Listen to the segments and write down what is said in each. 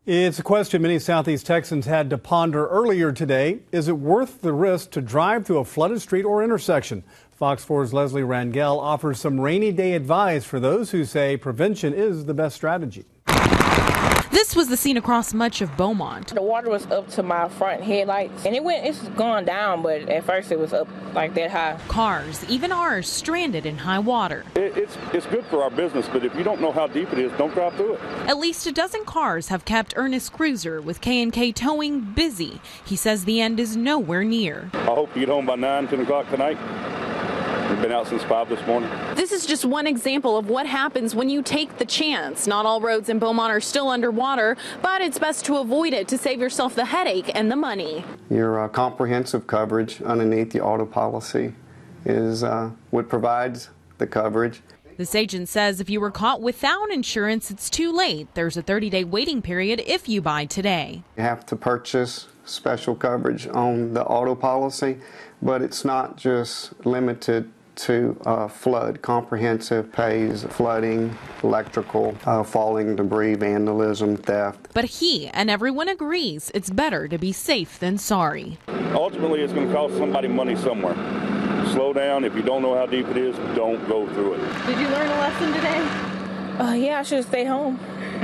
It's a question many Southeast Texans had to ponder earlier today. Is it worth the risk to drive through a flooded street or intersection? Fox 4's Leslie Rangel offers some rainy day advice for those who say prevention is the best strategy. This was the scene across much of Beaumont. The water was up to my front headlights, and it's gone down, but at first it was up like that high. Cars, even ours, stranded in high water. It's good for our business, but if you don't know how deep it is, don't drive through it. At least a dozen cars have kept Ernest Cruiser with K&K Towing busy. He says the end is nowhere near. I hope you get home by 9, 10 o'clock tonight. We've been out since 5 this morning. This is just one example of what happens when you take the chance. Not all roads in Beaumont are still underwater, but it's best to avoid it to save yourself the headache and the money. Your comprehensive coverage underneath the auto policy is what provides the coverage. This agent says if you were caught without insurance, it's too late. There's a 30-day waiting period if you buy today. You have to purchase special coverage on the auto policy, but it's not just limited to flood. Comprehensive pays flooding, electrical, falling debris, vandalism, theft. But he and everyone agrees it's better to be safe than sorry. Ultimately, it's going to cost somebody money somewhere. Slow down. If you don't know how deep it is, don't go through it. Did you learn a lesson today? Yeah, I should have stayed home.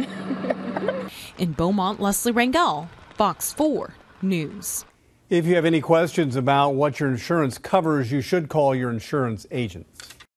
In Beaumont, Leslie Rangel, Fox 4 News. If you have any questions about what your insurance covers, you should call your insurance agents.